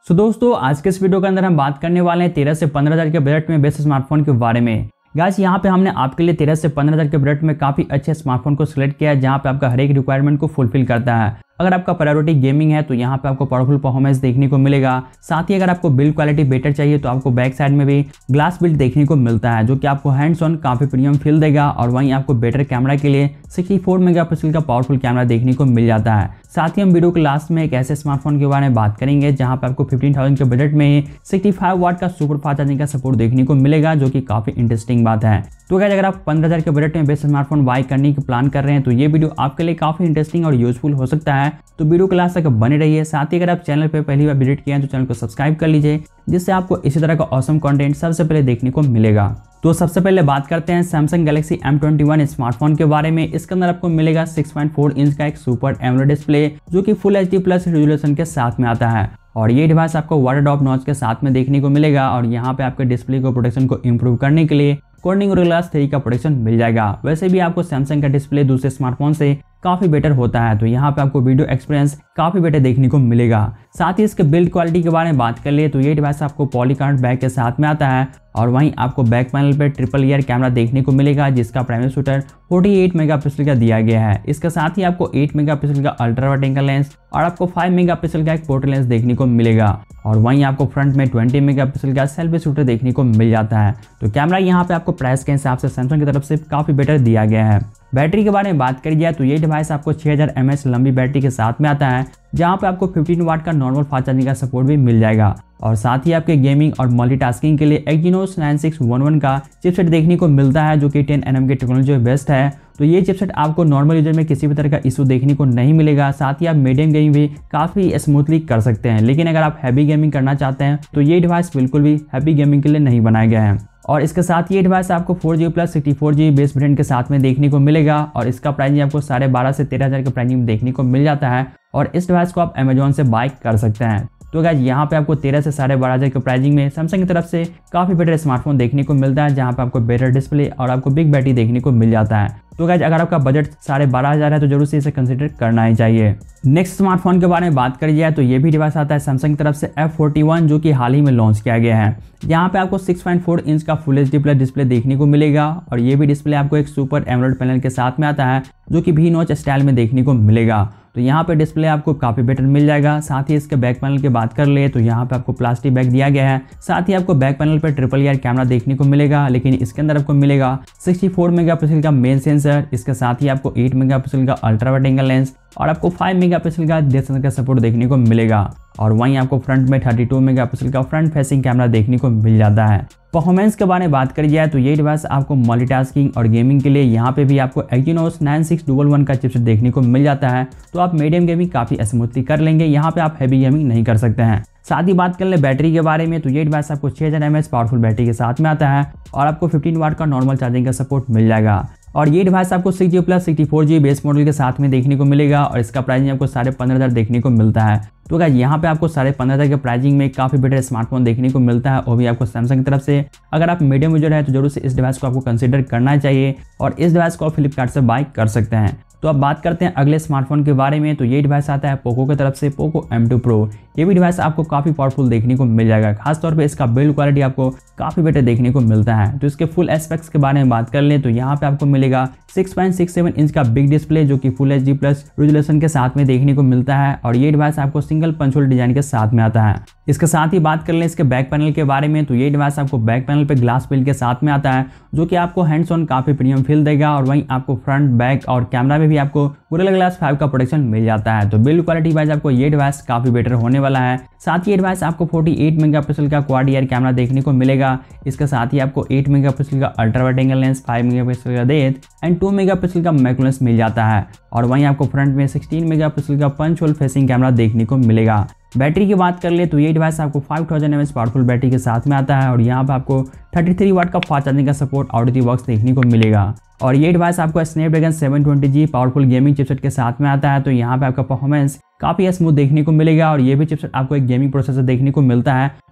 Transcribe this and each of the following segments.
दोस्तों आज के इस वीडियो के अंदर हम बात करने वाले हैं 13 से 15,000 के बजट में बेस्ट स्मार्टफोन के बारे में। गाइस यहाँ पे हमने आपके लिए 13 से 15,000 के बजट में काफी अच्छे स्मार्टफोन को सिलेक्ट किया है जहाँ पे आपका हर एक रिक्वायरमेंट को फुलफिल करता है। अगर आपका प्रायोरिटी गेमिंग है तो यहाँ पे आपको पावरफुल परफॉर्मेंस देखने को मिलेगा। साथ ही अगर आपको बिल्ड क्वालिटी बेटर चाहिए तो आपको बैक साइड में भी ग्लास बिल्ड देखने को मिलता है जो कि आपको हैंड्स ऑन काफी प्रीमियम फील देगा। और वहीं आपको बेटर कैमरा के लिए 64 मेगापिक्सल का पावरफुल कैमरा देखने को मिल जाता है। साथ ही हम वीडियो के लास्ट में एक ऐसे स्मार्टफोन के बारे में बात करेंगे जहां पे आपको 15,000 के बजट में ही 65 वाट का सुपर फास्ट चार्जिंग का सपोर्ट देखने को मिलेगा जो कि काफी इंटरेस्टिंग बात है। तो गाइस अगर आप 15,000 के बजट में बेस्ट स्मार्टफोन बाय करने की प्लान कर रहे हैं तो ये वीडियो आपके लिए काफी इंटरेस्टिंग और यूजफुल हो सकता है। तो वीडियो के लास्ट तक बने रहिए। साथ ही अगर आप चैनल पर पहली बार विजिट किए हैं तो चैनल को सब्सक्राइब कर लीजिए जिससे आपको इसी तरह का ऑसम कंटेंट सबसे पहले देखने को मिलेगा। तो सबसे पहले बात करते हैं सैमसंग गैलेक्सी M21 स्मार्टफोन के बारे में। इसके अंदर आपको मिलेगा 6.4 इंच का एक सुपर एमोलेड डिस्प्ले जो कि फुल HD प्लस रेजोल्यूशन के साथ में आता है। और ये डिवाइस आपको वाटर ड्रॉप नॉच के साथ में देखने को मिलेगा। और यहाँ पे आपके डिस्प्ले को प्रोटेक्शन को इम्प्रूव करने के लिए कॉर्निंग गोरिल्ला ग्लास 3 का प्रोटेक्शन मिल जाएगा। वैसे भी आपको सैमसंग का डिस्प्ले दूसरे स्मार्टफोन से काफी बेटर होता है तो यहाँ पे आपको वीडियो एक्सपीरियंस काफी बेटर देखने को मिलेगा। साथ ही इसके बिल्ड क्वालिटी के बारे में बात कर लिए तो ये डिवाइस आपको पॉलीकार्बोनेट बैक के साथ में आता है। और वहीं आपको बैक पैनल पे ट्रिपल ईयर कैमरा देखने को मिलेगा जिसका प्राइमरी शूटर 48 मेगापिक्सल का दिया गया है। इसके साथ ही आपको 8 मेगापिक्सल का अल्ट्रा वाइड एंगल लेंस और आपको 5 मेगापिक्सल का एक पोर्ट्रेट लेंस देखने को मिलेगा। और वहीं आपको फ्रंट में 20 मेगापिक्सल का सेल्फी शूटर देखने को मिल जाता है। तो कैमरा यहाँ पे आपको प्राइस के हिसाब से सैमसंग की तरफ से काफी बेटर दिया गया है। बैटरी के बारे में बात करी जाए तो ये डिवाइस आपको 6000 mAh लंबी बैटरी के साथ में आता है जहाँ पे आपको 15 वाट का नॉर्मल फास्ट चार्जिंग का सपोर्ट भी मिल जाएगा। और साथ ही आपके गेमिंग और मल्टीटास्किंग के लिए Exynos 9611 का चिपसेट देखने को मिलता है जो कि 10 nm की टेक्नोलॉजी बेस्ट है। तो ये चिपसेट आपको नॉर्मल यूजर में किसी भी तरह का इशू देखने को नहीं मिलेगा। साथ ही आप मीडियम गेमिंग भी काफी स्मूथली कर सकते हैं। लेकिन अगर आप हैवी गेमिंग करना चाहते हैं तो ये डिवाइस बिल्कुल भी हैवी गेमिंग के लिए नहीं बनाया गया है। और इसके साथ ये डिवाइस आपको 4GB plus 64GB base variant के साथ में देखने को मिलेगा। और इसका प्राइसिंग आपको 12,500 से 13,000 के प्राइसिंग में देखने को मिल जाता है। और इस डिवाइस को आप अमेजोन से बाय कर सकते हैं। तो गाइस यहाँ पे आपको 13 से 12,500 के प्राइसिंग में सैमसंग की तरफ से काफी बेटर स्मार्टफोन देखने को मिलता है जहाँ पे आपको बेटर डिस्प्ले और आपको बिग बैटरी देखने को मिल जाता है। तो गाइस अगर आपका बजट 12,500 है तो जरूर से इसे कंसीडर करना ही चाहिए। नेक्स्ट स्मार्टफोन के बारे में बात करी जाए तो ये भी डिवाइस आता है सैमसंग की तरफ से F41 जो कि हाल ही में लॉन्च किया गया है। यहाँ पे आपको 6.4 इंच का फुल HD प्लस डिस्प्ले देखने को मिलेगा। और ये भी डिस्प्ले आपको एक सुपर एमोलेड पैनल के साथ में आता है जो कि V नॉच स्टाइल में देखने को मिलेगा। तो यहाँ पे डिस्प्ले आपको काफी बेटर मिल जाएगा। साथ ही इसके बैक पैनल की बात कर ले तो यहाँ पे आपको प्लास्टिक बैक दिया गया है। साथ ही आपको बैक पैनल पे ट्रिपल ईयर कैमरा देखने को मिलेगा लेकिन इसके अंदर आपको मिलेगा 64 मेगापिक्सल का मेन सेंसर। इसके साथ ही आपको 8 मेगापिक्सल का अल्ट्रा वाइड एंगल लेंस और आपको 5 मेगापिक्सल का डेप्थ सेंसर का सपोर्ट देखने को मिलेगा। और वहीं आपको फ्रंट में 32 मेगापिक्सल का फ्रंट फेसिंग कैमरा देखने को मिल जाता है। परफॉर्मेंस के बारे में बात करी जाए तो ये डिवाइस आपको मल्टीटास्किंग और गेमिंग के लिए यहाँ पे भी आपको Exynos 9611 का चिपसेट देखने को मिल जाता है। तो आप मीडियम गेमिंग काफी स्मूथली कर लेंगे। यहाँ पे आप हैवी गेमिंग नहीं कर सकते हैं। साथ ही बात कर ले बैटरी के बारे में तो ये डिवाइस आपको 6000 mAh पावरफुल बैटरी के साथ में आता है और आपको 15 वाट का नॉर्मल चार्जिंग का सपोर्ट मिल जाएगा। और ये डिवाइस आपको 6GB plus 64GB base model के साथ में देखने को मिलेगा। और इसका प्राइसिंग आपको 15,500 देखने को मिलता है। तो गाइस यहाँ पे आपको 15,500 के प्राइसिंग में काफी बेटर स्मार्टफोन देखने को मिलता है वो भी आपको सैमसंग की तरफ से। अगर आप मीडियम यूजर है तो जरूर से इस डिवाइस को आपको कंसीडर करना चाहिए और इस डिवाइस को आप फ्लिपकार्ट से बाय कर सकते हैं। तो अब बात करते हैं अगले स्मार्टफोन के बारे में। तो ये डिवाइस आता है पोको की तरफ से पोको M2 Pro। ये भी डिवाइस आपको काफी पावरफुल देखने को मिल जाएगा। खासतौर पे इसका बिल्ड क्वालिटी आपको काफी बेटर देखने को मिलता है। तो इसके फुल एस्पेक्ट्स के बारे में बात कर लें तो यहाँ पे आपको मिलेगा 6.67 इंच का बिग डिस्प्ले जो कि फुल HD प्लस रेजोल्यूशन के साथ में देखने को मिलता है। और ये डिवाइस आपको सिंगल पंच होल डिजाइन के साथ में आता है। इसके साथ ही बात कर लें इसके बैक पैनल के बारे में तो ये डिवाइस आपको बैक पैनल पे ग्लास बिल्ड के साथ में आता है जो कि आपको हैंड्स ऑन काफी प्रीमियम फील देगा। और वहीं आपको फ्रंट बैक और कैमरा में भी आपको गोरिल्ला ग्लास 5 का प्रोटेक्शन मिल जाता है। तो बिल्ड क्वालिटी वाइज आपको ये डिवाइस काफी बेटर होने वाला है। साथ ही ये डिवाइस आपको 48 मेगापिक्सल का क्वाड ईयर कैमरा देखने को मिलेगा। इसके साथ ही आपको 8 मेगापिक्सल का ultra wide angle lens, 5 megapixel का डेप्थ एंड 2 मेगापिक्सल का मैक्रो लेंस मिल जाता है। और वहीं आपको फ्रंट में 16 मेगापिक्सल का पंच होल फेसिंग कैमरा देखने को मिलेगा। बैटरी की बात कर ले तो ये डिवाइस आपको 5000 mAh पावरफुल बैटरी के साथ में आता है। और यहाँ पे आपको 33 वाट का फास्ट चार्जिंग का support out of the box देखने को मिलेगा। और ये डिवाइस आपको Snapdragon 720G powerful gaming chipset के साथ में आता है। तो यहाँ पे आपका परफॉर्मेंस काफी स्मूथ देखने को मिलेगा। और ये भी चिपसेट आपको एक गेमिंग प्रोसेसर देखने को मिलता है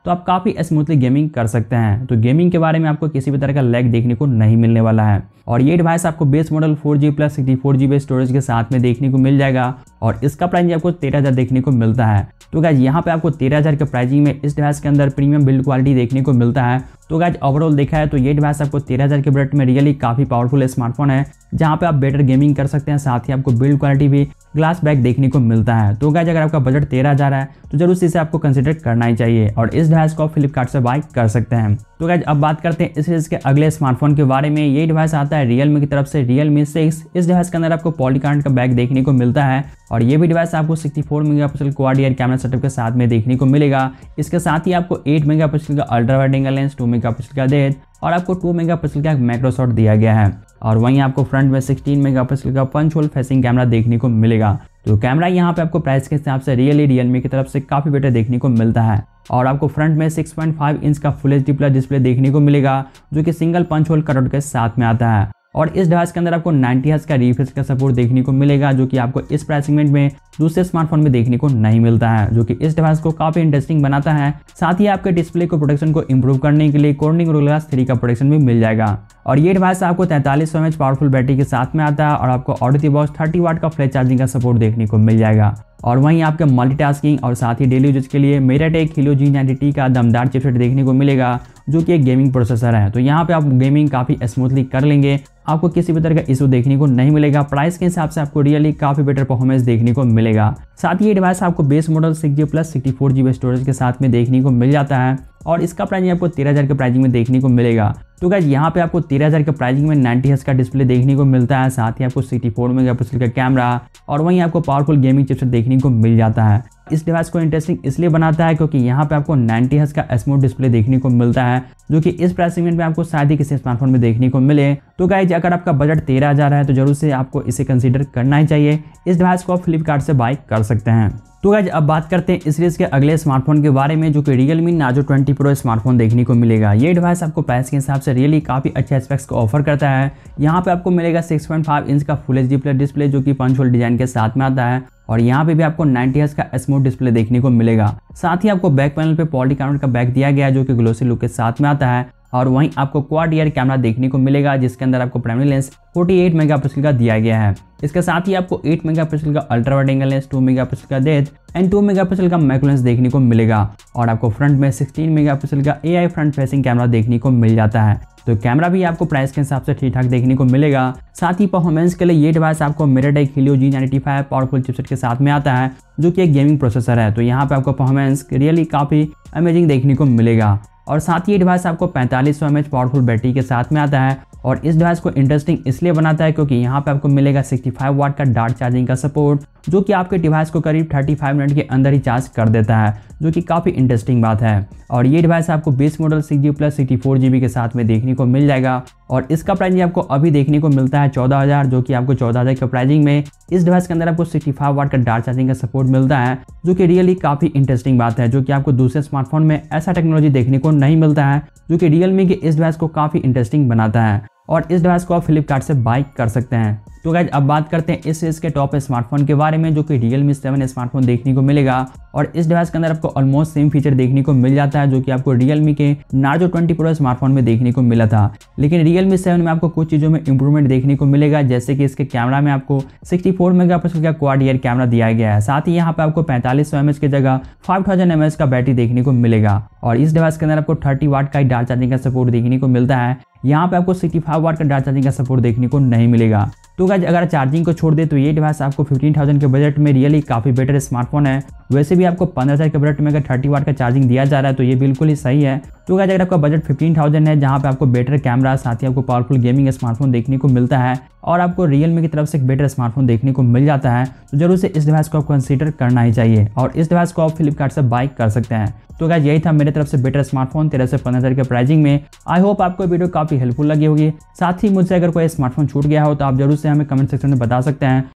तो आप काफ़ी स्मूथली गेमिंग कर सकते हैं। तो गेमिंग के बारे में आपको किसी भी तरह का लैग देखने को नहीं मिलने वाला है। और ये डिवाइस आपको base model 4G plus 64GB storage के साथ में देखने को मिल जाएगा और इसका प्राइस आपको 13,000 देखने को मिलता है। तो गाइज यहाँ पे आपको 13,000 के प्राइसिंग में इस डिवाइस के अंदर प्रीमियम बिल्ड क्वालिटी देखने को मिलता है। तो गाइज ओवरऑल देखा है तो ये डिवाइस आपको 13,000 के बजट में रियली काफ़ी पावरफुल स्मार्टफोन है, जहाँ पे आप बेटर गेमिंग कर सकते हैं, साथ ही आपको बिल्ड क्वालिटी भी ग्लास बैक देखने को मिलता है। तो गाइज अगर आपका बजट 13,000 है तो जरूर से इसे आपको कंसिडर करना ही चाहिए और इस डिवाइस को आप फ्लिपकार्ट से बाय कर सकते हैं। तो गाइज अब बात करते हैं इस सीरीज के अगले स्मार्टफोन के बारे में। ये डिवाइस आता है Realme की तरफ से Realme 6। इस डिवाइस के अंदर आपको पॉलीकार्बोनेट का बैक देखने को मिलता है और ये भी डिवाइस आपको 64 megapixel quad rear camera setup के साथ में देखने को मिलेगा। इसके साथ ही आपको 8 मेगापिक्सल का ultra wide angle lens, 2 megapixel का डेप्थ और आपको 2 मेगापिक्सल का मैक्रो शॉट दिया गया है। और वहीं आपको फ्रंट में 16 मेगापिक्सल का पंच होल फेसिंग कैमरा देखने को मिलेगा। तो कैमरा यहाँ पे आपको प्राइस के हिसाब से Realme की तरफ से काफ़ी बेटर देखने को मिलता है और आपको फ्रंट में 6.5 इंच का फुल HD प्लस डिस्प्ले देखने को मिलेगा, जो कि सिंगल पंच होल कटआउट के साथ में आता है। और इस डिवाइस के अंदर आपको 90 हर्ट्ज का रिफ्रेश का सपोर्ट देखने को मिलेगा, जो कि आपको इस प्राइस सेगमेंट में दूसरे स्मार्टफोन में देखने को नहीं मिलता है, जो कि इस डिवाइस को काफ़ी इंटरेस्टिंग बनाता है। साथ ही आपके डिस्प्ले को प्रोटेक्शन को इंप्रूव करने के लिए कॉर्निंग गोरिल्ला ग्लास 3 का प्रोटेक्शन भी मिल जाएगा। और ये डिवाइस आपको 4300 mAh पावरफुल बैटरी के साथ में आता है और आपको ऑडियो बॉक्स 30 वाट का फ्लैश चार्जिंग का सपोर्ट देखने को मिल जाएगा। और वहीं आपके मल्टीटास्किंग और साथ ही डेली यूजेज के लिए MediaTek Helio G90T का दमदार चिपसेट देखने को मिलेगा, जो कि एक गेमिंग प्रोसेसर है। तो यहाँ पे आप गेमिंग काफ़ी स्मूथली कर लेंगे, आपको किसी भी तरह का इशू देखने को नहीं मिलेगा। प्राइस के हिसाब से आपको रियली काफ़ी बेटर परफॉर्मेंस देखने को मिलेगा। साथ ही ये डिवाइस आपको base model 6G plus 64GB storage के साथ में देखने को मिल जाता है और इसका प्राइस आपको 13,000 के प्राइसिंग में देखने को मिलेगा। तो गाइस यहाँ पे आपको 13,000 के प्राइसिंग में 90 हर्ट्ज का डिस्प्ले देखने को मिलता है, साथ ही आपको 64 मेगापिक्सल का कैमरा और वहीं आपको पावरफुल गेमिंग चिपसेट देखने को मिल जाता है। इस डिवाइस को इंटरेस्टिंग इसलिए बनाता है क्योंकि यहाँ पे आपको 90 हर्ट्ज का स्मूथ डिस्प्ले देखने को मिलता है, जो कि इस प्राइस सेगमेंट में आपको शायद ही किसी स्मार्टफोन में देखने को मिले। तो गाइस अगर आपका बजट 13,000 है तो जरूर से आपको इसे कंसीडर करना ही चाहिए। इस डिवाइस को आप फ्लिपकार्ट से बाय कर सकते हैं। तो गाइस अब बात करते हैं इस सीरीज के अगले स्मार्टफोन के बारे में, जो कि Realme Narzo 20 Pro स्मार्टफोन देखने को मिलेगा। ये डिवाइस आपको प्राइस के हिसाब से रियली काफ़ी अच्छे एस्पेक्ट्स को ऑफर करता है। यहाँ पे आपको मिलेगा 6.5 इंच का फुल HD प्लस डिस्प्ले, जो कि पंच होल डिजाइन के साथ में आता है और यहाँ पे भी आपको 90 हर्ट्ज का स्मूथ डिस्प्ले देखने को मिलेगा। साथ ही आपको बैक पैनल पे पॉलीकार्बोनेट का बैक दिया गया है, जो कि ग्लोसी लुक के साथ में आता है और वहीं आपको क्वाड रियर कैमरा देखने को मिलेगा, जिसके अंदर आपको प्राइमरी लेंस 48 मेगापिक्सल का दिया गया है। इसके साथ ही आपको 8 मेगापिक्सल का ultra wide angle lens, 2 megapixel का डेप्थ एंड 2 मेगापिक्सल का मैक्रो लेंस देखने को मिलेगा और आपको फ्रंट में 16 मेगापिक्सल का AI फ्रंट फेसिंग कैमरा देखने को मिल जाता है। तो कैमरा भी आपको प्राइस के हिसाब से ठीक ठाक देखने को मिलेगा। साथ ही परफॉर्मेंस के लिए ये डिवाइस आपको MediaTek Helio G95 powerful chipset के साथ में आता है, जो कि एक गेमिंग प्रोसेसर है। तो यहाँ पे आपको परफॉर्मेंस रियली काफ़ी अमेजिंग देखने को मिलेगा और साथ ही ये डिवाइस आपको 4500 mAh पावरफुल बैटरी के साथ में आता है और इस डिवाइस को इंटरेस्टिंग इसलिए बनाता है क्योंकि यहाँ पे आपको मिलेगा 65 वाट का डार्ट चार्जिंग का सपोर्ट, जो कि आपके डिवाइस को करीब 35 मिनट के अंदर ही चार्ज कर देता है, जो कि काफ़ी इंटरेस्टिंग बात है। और ये डिवाइस आपको base model 6G plus 64GB के साथ में देखने को मिल जाएगा और इसका प्राइस आपको अभी देखने को मिलता है 14,000, जो कि आपको 14,000 के प्राइसिंग में इस डिवाइस के अंदर आपको 65 वाट का डार्ट चार्जिंग का सपोर्ट मिलता है, जो कि रियली काफ़ी इंटरेस्टिंग बात है, जो कि आपको दूसरे स्मार्टफोन में ऐसा टेक्नोलॉजी देखने को नहीं मिलता है, जो कि Realme के इस डिवाइस को काफ़ी इंटरेस्टिंग बनाता है और इस डिवाइस को आप फ्लिपकार्ट से बाय कर सकते हैं। तो गाइज अब बात करते हैं इस सीरीज के टॉप स्मार्टफोन के बारे में, जो कि Realme 7 स्मार्टफोन देखने को मिलेगा और इस डिवाइस के अंदर आपको ऑलमोस्ट सेम फीचर देखने को मिल जाता है, जो कि आपको Realme के Narzo 20 Pro स्मार्टफोन में देखने को मिला था। लेकिन Realme 7 में आपको कुछ चीज़ों में इंप्रूवमेंट देखने को मिलेगा, जैसे कि इसके कैमरा में आपको 64 मेगापिक्सल का क्वाड रियर कैमरा दिया गया है। साथ ही यहाँ पे आपको 4500 mAh की जगह 5000 mAh का बैटरी देखने को मिलेगा और इस डिवाइस के अंदर आपको 30 वाट का डार्ट चार्जिंग का सपोर्ट देखने को मिलता है। यहाँ पे आपको 65 वाट का डार्ट चार्जिंग का सपोर्ट देखने को नहीं मिलेगा। तो गाइस अगर चार्जिंग को छोड़ दे तो ये डिवाइस आपको 15,000 के बजट में रियली काफ़ी बेटर स्मार्टफोन है। वैसे भी आपको 15,000 के बजट में अगर 30 वाट का चार्जिंग दिया जा रहा है तो ये बिल्कुल ही सही है। तो गाइस अगर आपका बजट 15,000 है, जहाँ पे आपको बेटर कैमरा साथ ही आपको पावरफुल गेमिंग स्मार्टफोन देखने को मिलता है और आपको Realme की तरफ से एक बेटर स्मार्टफोन देखने को मिल जाता है, तो जरूर से इस डिवाइस को आप कंसीडर करना ही चाहिए और इस डिवाइस को आप फ्लिपकार्ट से बाय कर सकते हैं। तो गाइस यही था मेरे तरफ से बेटर स्मार्टफोन 13 से 15,000 के प्राइसिंग में। आई होप आपको वीडियो काफ़ी हेल्पफुल लगी होगी। साथ ही मुझसे अगर कोई स्मार्टफोन छूट गया हो तो आप जरूर से हमें कमेंट सेक्शन में बता सकते हैं